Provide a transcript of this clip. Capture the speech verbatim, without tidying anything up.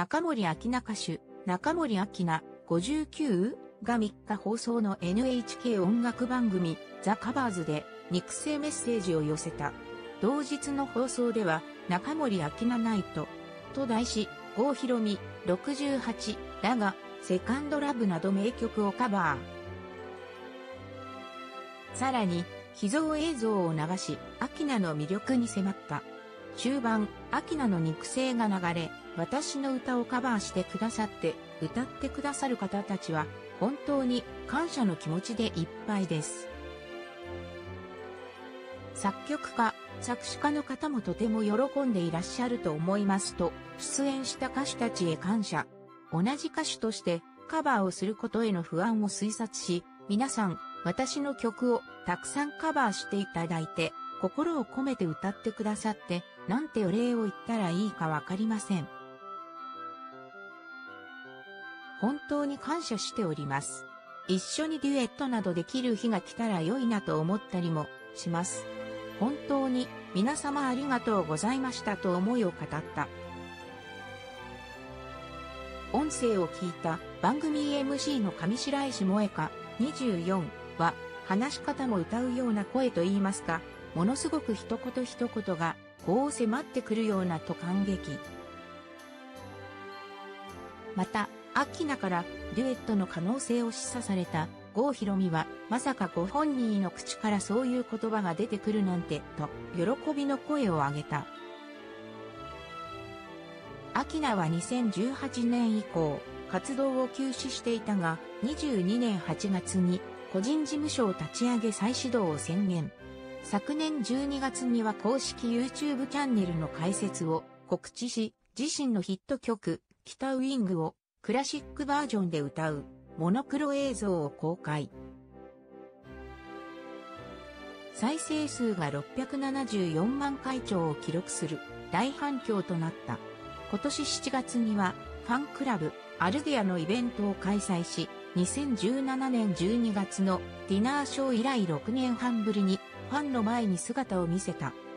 中森明菜歌手、中森明菜ごじゅうきゅうがみっか放送の エヌエイチケー 音楽番組ザ・カバーズで肉声メッセージを寄せた。同日の放送では中森明菜ナイトと題し、郷ひろみろくじゅうはちらがセカンドラブなど名曲をカバー。さらに秘蔵映像を流し、明菜の魅力に迫った。終盤、明菜の肉声が流れ、私の歌をカバーしてくださって、歌ってくださる方たちは、本当に感謝の気持ちでいっぱいです。作曲家、作詞家の方もとても喜んでいらっしゃると思いますと、出演した歌手たちへ感謝。同じ歌手としてカバーをすることへの不安を推察し、皆さん、私の曲をたくさんカバーしていただいて、心を込めて歌ってくださって、なんてお礼を言ったらいいかわかりません。本当に感謝しております。一緒にデュエットなどできる日が来たら良いなと思ったりもします。本当に皆様ありがとうございましたと思いを語った。音声を聞いた番組 エムシー の上白石萌歌にじゅうよんは話し方も歌うような声と言いますか、ものすごく一言一言がこう迫ってくるようなと感激。また、明菜からデュエットの可能性を示唆された郷ひろみは、まさかご本人の口からそういう言葉が出てくるなんて、と喜びの声を上げた。明菜はにせんじゅうはちねん以降、活動を休止していたが、にじゅうにねんはちがつに個人事務所を立ち上げ再始動を宣言。昨年じゅうにがつには公式 YouTube チャンネルの開設を告知し、自身のヒット曲、北ウイングをクラシックバージョンで歌うモノクロ映像を公開。再生数がろっぴゃくななじゅうよんまんかい超を記録する大反響となった。今年しちがつにはファンクラブアルゲアのイベントを開催し、にせんじゅうななねんじゅうにがつのディナーショー以来ろくねんはんぶりにファンの前に姿を見せた。